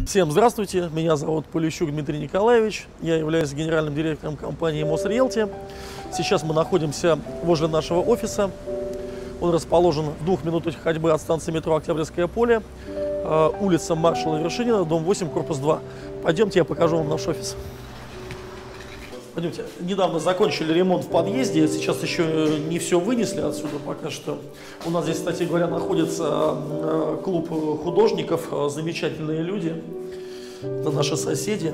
Всем здравствуйте, меня зовут Полищук Дмитрий Николаевич, я являюсь генеральным директором компании Мосриэлти. Сейчас мы находимся возле нашего офиса. Он расположен в 2 минутах ходьбы от станции метро Октябрьское поле, улица Маршала Вершинина, дом 8, корпус 2. Пойдемте, я покажу вам наш офис. Пойдемте. Недавно закончили ремонт в подъезде, сейчас еще не все вынесли отсюда пока что. У нас здесь, кстати говоря, находится клуб художников, замечательные люди, это наши соседи.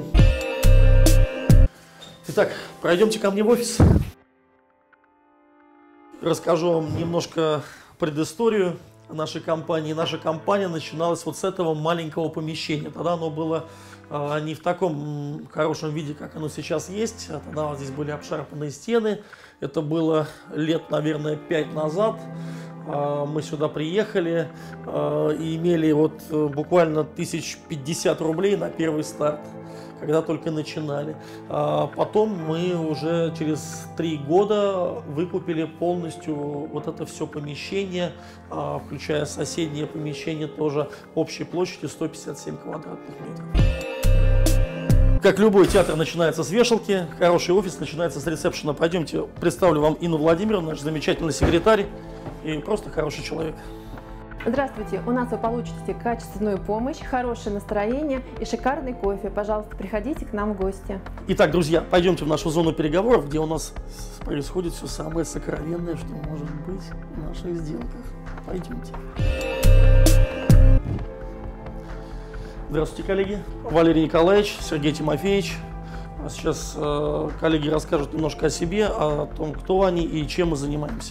Итак, пройдемте ко мне в офис. Расскажу вам немножко предысторию нашей компании. Наша компания начиналась вот с этого маленького помещения. Тогда оно было не в таком хорошем виде, как оно сейчас есть. Тогда вот здесь были обшарпанные стены. Это было лет, наверное, 5 назад. Мы сюда приехали и имели вот буквально 1050 рублей на первый старт, когда только начинали. Потом мы уже через 3 года выкупили полностью вот это все помещение, включая соседнее помещение тоже общей площадью 157 квадратных метров. Как любой театр начинается с вешалки, хороший офис начинается с ресепшена. Пойдемте, представлю вам Инну Владимировну, наш замечательный секретарь и просто хороший человек. Здравствуйте, у нас вы получите качественную помощь, хорошее настроение и шикарный кофе. Пожалуйста, приходите к нам в гости. Итак, друзья, пойдемте в нашу зону переговоров, где у нас происходит все самое сокровенное, что может быть в наших сделках. Пойдемте. Здравствуйте, коллеги. Валерий Николаевич, Сергей Тимофеевич. Сейчас коллеги расскажут немножко о себе, о том, кто они и чем мы занимаемся.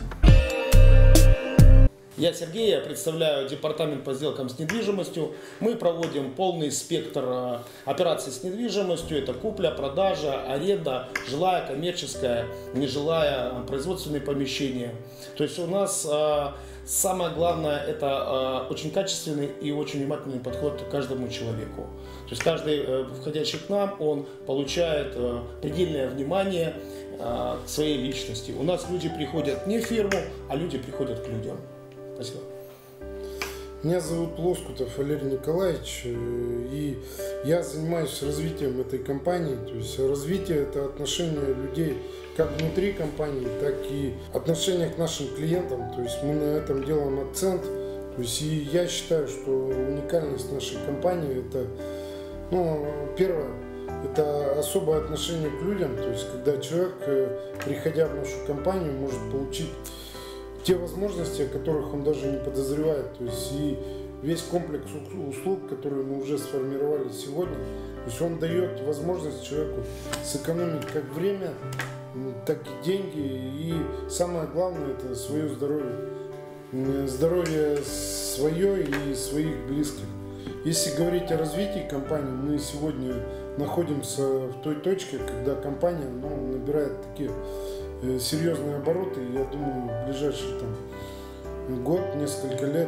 Я Сергей, я представляю департамент по сделкам с недвижимостью. Мы проводим полный спектр операций с недвижимостью. Это купля, продажа, аренда, жилая, коммерческая, нежилая, производственные помещения. То есть у нас самое главное это очень качественный и очень внимательный подход к каждому человеку. То есть каждый входящий к нам, он получает предельное внимание к своей личности. У нас люди приходят не в фирму, а люди приходят к людям. Спасибо. Меня зовут Лоскутов Валерий Николаевич, и я занимаюсь развитием этой компании. То есть развитие – это отношение людей как внутри компании, так и отношение к нашим клиентам. То есть мы на этом делаем акцент. То есть и я считаю, что уникальность нашей компании – это, первое, это особое отношение к людям. То есть когда человек, приходя в нашу компанию, может получить те возможности, о которых он даже не подозревает. То есть и весь комплекс услуг, которые мы уже сформировали сегодня, то есть он дает возможность человеку сэкономить как время, так и деньги. И самое главное – это свое здоровье. Здоровье свое и своих близких. Если говорить о развитии компании, мы сегодня находимся в той точке, когда компания набирает такие серьезные обороты. Я думаю, в ближайший год, несколько лет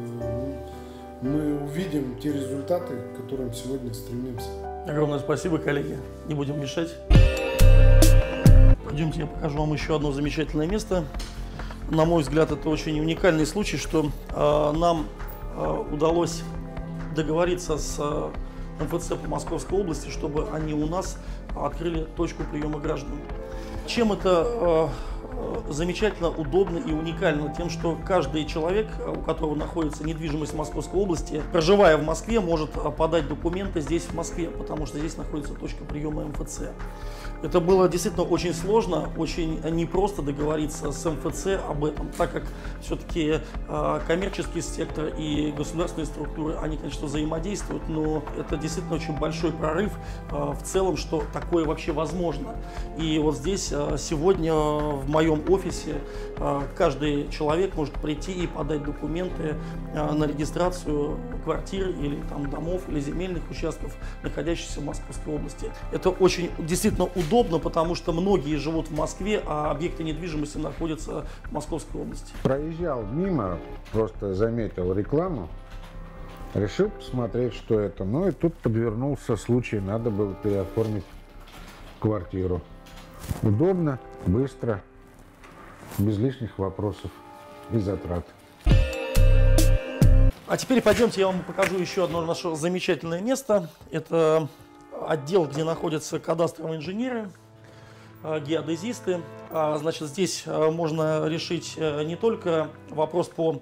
мы увидим те результаты, к которым сегодня стремимся. Огромное спасибо, коллеги. Не будем мешать. Пойдемте, я покажу вам еще одно замечательное место. На мой взгляд, это очень уникальный случай, что нам удалось договориться с МФЦ по Московской области, чтобы они у нас открыли точку приема граждан. Чем это замечательно, удобно и уникально? Тем, что каждый человек, у которого находится недвижимость в Московской области, проживая в Москве, может подать документы здесь, в Москве, потому что здесь находится точка приема МФЦ. Это было действительно очень сложно, очень непросто договориться с МФЦ об этом, так как все-таки коммерческий сектор и государственные структуры, они, конечно, взаимодействуют, но это действительно очень большой прорыв в целом, что такое вообще возможно. И вот здесь сегодня в моем офисе каждый человек может прийти и подать документы на регистрацию квартир или домов или земельных участков, находящихся в Московской области. Это очень действительно удобно, потому что многие живут в Москве, а объекты недвижимости находятся в Московской области. Проезжал мимо, просто заметил рекламу, решил посмотреть, что это. Ну и тут подвернулся случай, надо было переоформить квартиру. Удобно, быстро, без лишних вопросов и затрат. А теперь пойдемте, я вам покажу еще одно наше замечательное место. Это отдел, где находятся кадастровые инженеры, геодезисты. Значит, здесь можно решить не только вопрос по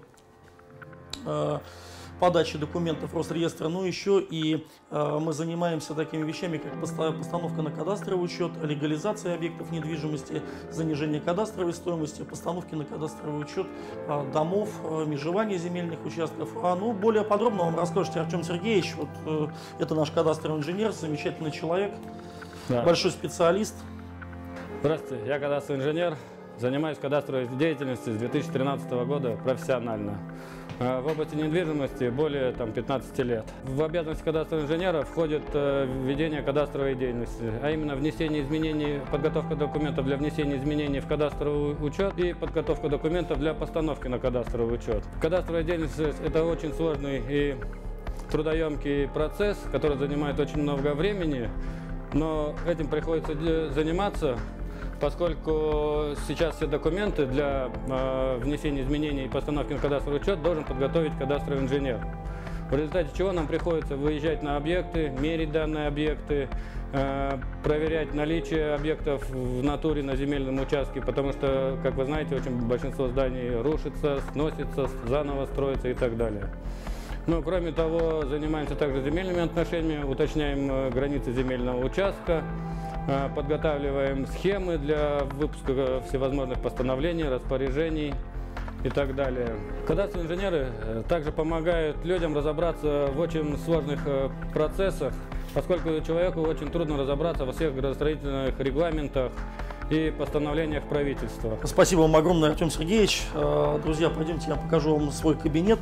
подачи документов Росреестра, но еще и мы занимаемся такими вещами, как постановка на кадастровый учет, легализация объектов недвижимости, занижение кадастровой стоимости, постановки на кадастровый учет домов, межевания земельных участков. Ну, более подробно вам расскажет Артем Сергеевич. Вот, это наш кадастровый инженер, замечательный человек, Да. большой специалист. Здравствуйте, я кадастровый инженер, занимаюсь кадастровой деятельностью с 2013 года профессионально. В области недвижимости более 15 лет. В обязанности кадастрового инженера входит ведение кадастровой деятельности, а именно внесение изменений, подготовка документов для внесения изменений в кадастровый учет и подготовка документов для постановки на кадастровый учет. Кадастровая деятельность – это очень сложный и трудоемкий процесс, который занимает очень много времени, но этим приходится заниматься, поскольку сейчас все документы для внесения изменений и постановки на кадастровый учет должен подготовить кадастровый инженер. В результате чего нам приходится выезжать на объекты, мерить данные объекты, проверять наличие объектов в натуре на земельном участке, потому что, как вы знаете, очень большинство зданий рушится, сносится, заново строится и так далее. Ну, кроме того, занимаемся также земельными отношениями, уточняем границы земельного участка, подготавливаем схемы для выпуска всевозможных постановлений, распоряжений и так далее. Кадастровые инженеры также помогают людям разобраться в очень сложных процессах, поскольку человеку очень трудно разобраться во всех градостроительных регламентах и постановлениях правительства. Спасибо вам огромное, Артем Сергеевич. Друзья, пойдемте, я покажу вам свой кабинет.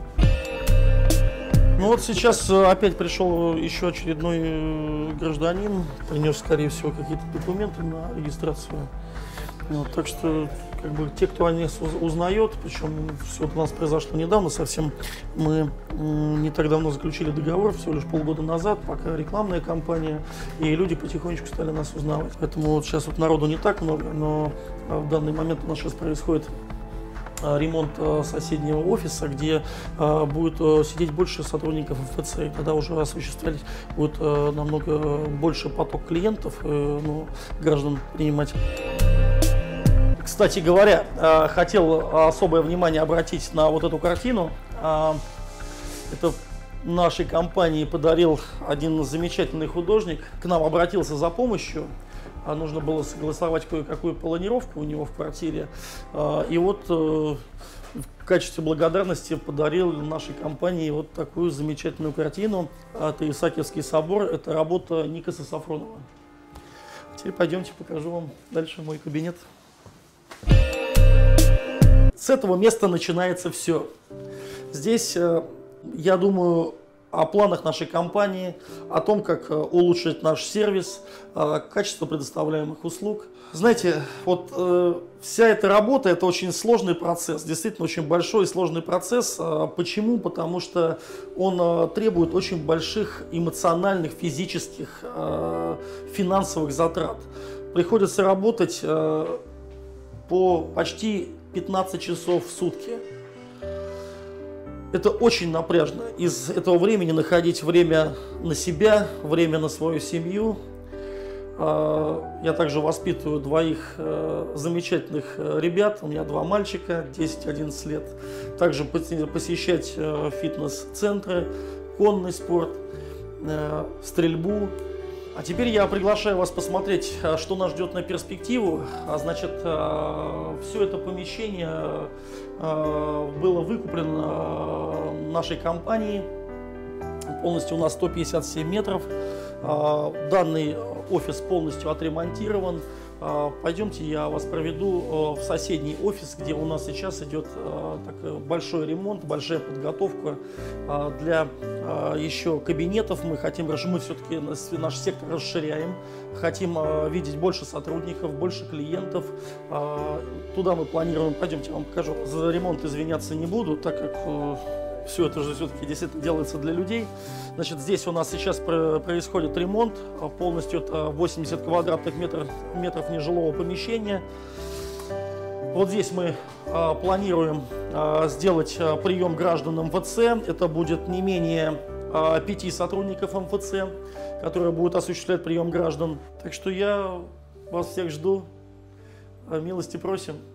Ну вот сейчас опять пришел еще очередной гражданин, принес, скорее всего, какие-то документы на регистрацию. Вот, так что, как бы, те, кто о них узнает, причем все это у нас произошло недавно совсем, мы не так давно заключили договор, всего лишь полгода назад, пока рекламная кампания, и люди потихонечку стали нас узнавать. Поэтому вот сейчас вот народу не так много, но в данный момент у нас сейчас происходит ремонт соседнего офиса, где будет сидеть больше сотрудников МФЦ, и тогда уже осуществлять будет намного больше поток клиентов, граждан принимать. Кстати говоря, хотел особое внимание обратить на вот эту картину. Это нашей компании подарил один замечательный художник. К нам обратился за помощью. Нужно было согласовать кое-какую планировку у него в квартире. И вот в качестве благодарности подарил нашей компании вот такую замечательную картину. Это Исаакиевский собор. Это работа Никаса Сафронова. Теперь пойдемте, покажу вам дальше мой кабинет. С этого места начинается все. Здесь, я думаю, о планах нашей компании, о том, как улучшить наш сервис, качество предоставляемых услуг. Знаете, вот вся эта работа – это очень сложный процесс, действительно очень большой и сложный процесс. Почему? Потому что он требует очень больших эмоциональных, физических, финансовых затрат. Приходится работать по почти 15 часов в сутки. Это очень напряжно. Из этого времени находить время на себя, время на свою семью. Я также воспитываю двоих замечательных ребят. У меня 2 мальчика, 10-11 лет. Также посещать фитнес-центры, конный спорт, стрельбу. А теперь я приглашаю вас посмотреть, что нас ждет на перспективу. Значит, все это помещение было выкуплено нашей компанией. Полностью у нас 157 метров. Данный офис полностью отремонтирован. Пойдемте, я вас проведу в соседний офис, где у нас сейчас идет большой ремонт, большая подготовка для еще кабинетов. Мы хотим, мы все-таки наш сектор расширяем, хотим видеть больше сотрудников, больше клиентов. Туда мы планируем, пойдемте, я вам покажу. За ремонт извиняться не буду, так как все это же все-таки действительно делается для людей. Значит, здесь у нас сейчас происходит ремонт. Полностью это 80 квадратных метров нежилого помещения. Вот здесь мы планируем сделать прием граждан МФЦ. Это будет не менее 5 сотрудников МФЦ, которые будут осуществлять прием граждан. Так что я вас всех жду. Милости просим.